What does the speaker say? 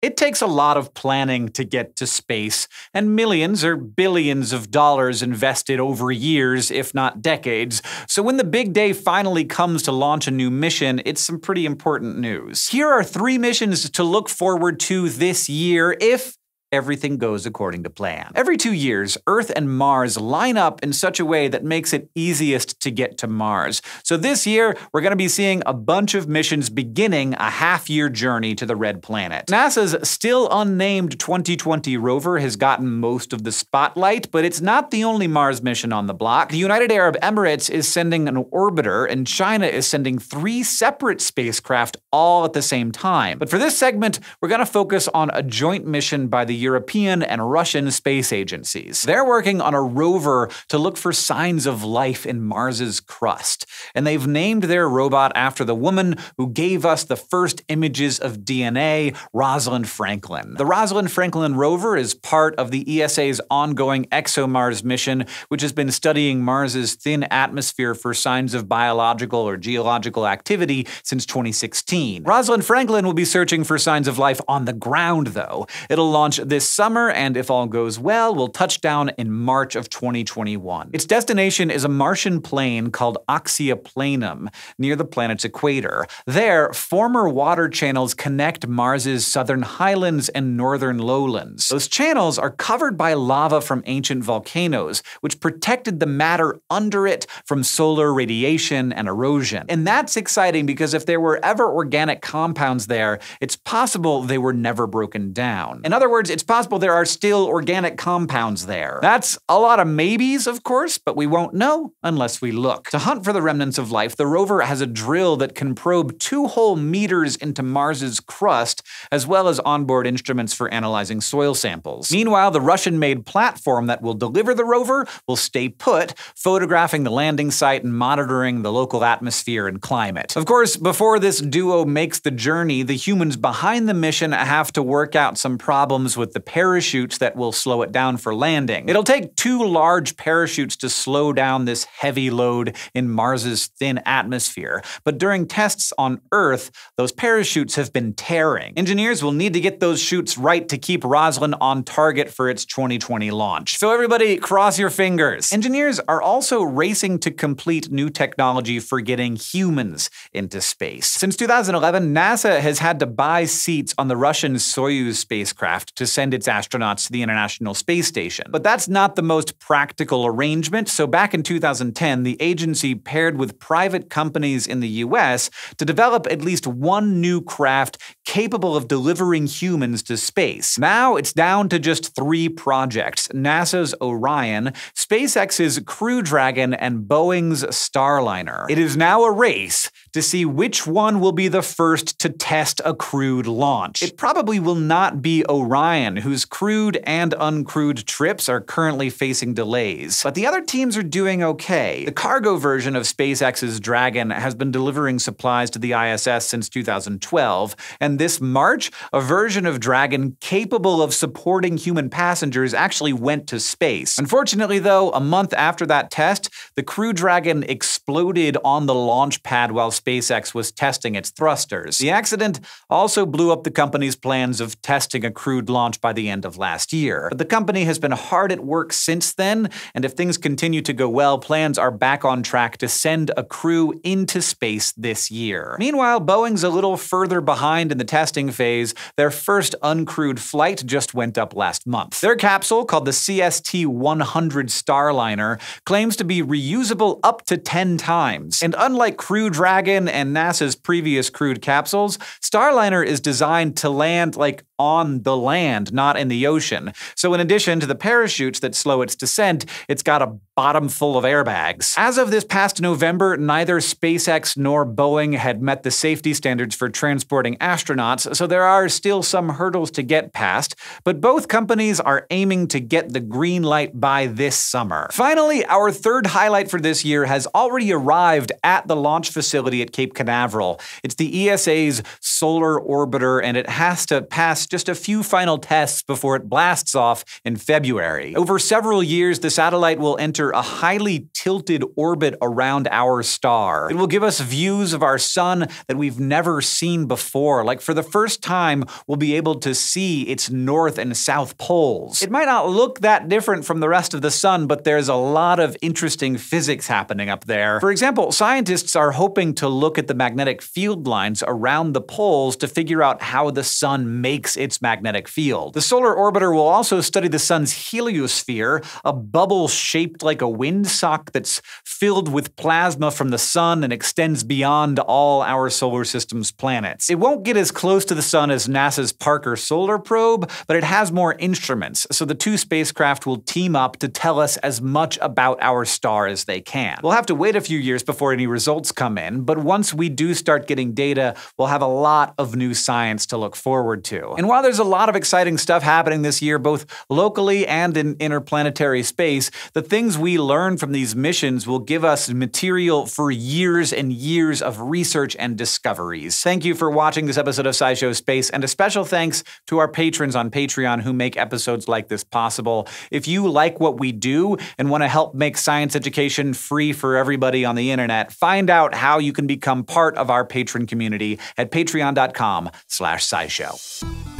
It takes a lot of planning to get to space, and millions or billions of dollars invested over years, if not decades. So when the big day finally comes to launch a new mission, it's some pretty important news. Here are 3 missions to look forward to this year if everything goes according to plan. Every 2 years, Earth and Mars line up in such a way that makes it easiest to get to Mars. So this year, we're going to be seeing a bunch of missions beginning a half-year journey to the Red Planet. NASA's still unnamed 2020 rover has gotten most of the spotlight, but it's not the only Mars mission on the block. The United Arab Emirates is sending an orbiter, and China is sending 3 separate spacecraft all at the same time. But for this segment, we're going to focus on a joint mission by the European and Russian space agencies. They're working on a rover to look for signs of life in Mars's crust, and they've named their robot after the woman who gave us the first images of DNA, Rosalind Franklin. The Rosalind Franklin rover is part of the ESA's ongoing ExoMars mission, which has been studying Mars's thin atmosphere for signs of biological or geological activity since 2016. Rosalind Franklin will be searching for signs of life on the ground, though. It'll launch this summer, and if all goes well, will touch down in March of 2021. Its destination is a Martian plain called Oxyoplanum, near the planet's equator. There, former water channels connect Mars's southern highlands and northern lowlands. Those channels are covered by lava from ancient volcanoes, which protected the matter under it from solar radiation and erosion. And that's exciting because if there were ever organic compounds there, it's possible they were never broken down. In other words, it's possible there are still organic compounds there. That's a lot of maybes, of course, but we won't know unless we look. To hunt for the remnants of life, the rover has a drill that can probe 2 whole meters into Mars's crust, as well as onboard instruments for analyzing soil samples. Meanwhile, the Russian-made platform that will deliver the rover will stay put, photographing the landing site and monitoring the local atmosphere and climate. Of course, before this duo makes the journey, the humans behind the mission have to work out some problems with the parachutes that will slow it down for landing. It'll take 2 large parachutes to slow down this heavy load in Mars's thin atmosphere, but during tests on Earth, those parachutes have been tearing. Engineers will need to get those chutes right to keep Rosalind on target for its 2020 launch. So everybody, cross your fingers. Engineers are also racing to complete new technology for getting humans into space. Since 2011, NASA has had to buy seats on the Russian Soyuz spacecraft to send its astronauts to the International Space Station. But that's not the most practical arrangement, so back in 2010, the agency paired with private companies in the US to develop at least 1 new craft capable of delivering humans to space. Now it's down to just 3 projects: NASA's Orion, SpaceX's Crew Dragon, and Boeing's Starliner. It is now a race to see which one will be the first to test a crewed launch. It probably will not be Orion, whose crewed and uncrewed trips are currently facing delays. But the other teams are doing okay. The cargo version of SpaceX's Dragon has been delivering supplies to the ISS since 2012, and this March, a version of Dragon capable of supporting human passengers actually went to space. Unfortunately, though, a month after that test, the Crew Dragon exploded on the launch pad while SpaceX was testing its thrusters. The accident also blew up the company's plans of testing a crewed launch by the end of last year. But the company has been hard at work since then, and if things continue to go well, plans are back on track to send a crew into space this year. Meanwhile, Boeing's a little further behind in the testing phase. Their first uncrewed flight just went up last month. Their capsule, called the CST-100 Starliner, claims to be reusable up to 10 times. And unlike Crew Dragon and NASA's previous crewed capsules, Starliner is designed to land on the land, not in the ocean. So in addition to the parachutes that slow its descent, it's got a bottom full of airbags. As of this past November, neither SpaceX nor Boeing had met the safety standards for transporting astronauts, so there are still some hurdles to get past, but both companies are aiming to get the green light by this summer. Finally, our third highlight for this year has already arrived at the launch facility at Cape Canaveral. It's the ESA's solar orbiter, and it has to pass just a few final tests before it blasts off in February. Over several years, the satellite will enter a highly tilted orbit around our star. It will give us views of our sun that we've never seen before. Like, for the first time, we'll be able to see its north and south poles. It might not look that different from the rest of the sun, but there's a lot of interesting physics happening up there. For example, scientists are hoping to look at the magnetic field lines around the poles to figure out how the sun makes its magnetic field. The solar orbiter will also study the sun's heliosphere, a bubble shaped like a windsock that's filled with plasma from the sun and extends beyond all our solar system's planets. It won't get as close to the sun as NASA's Parker Solar Probe, but it has more instruments, so the two spacecraft will team up to tell us as much about our star as they can. We'll have to wait a few years before any results come in, but once we do start getting data, we'll have a lot of new science to look forward to. And while there's a lot of exciting stuff happening this year, both locally and in interplanetary space, the things we learn from these missions will give us material for years and years of research and discoveries. Thank you for watching this episode of SciShow Space, and a special thanks to our patrons on Patreon who make episodes like this possible. If you like what we do and want to help make science education free for everybody on the internet, find out how you can become part of our patron community at patreon.com/scishow.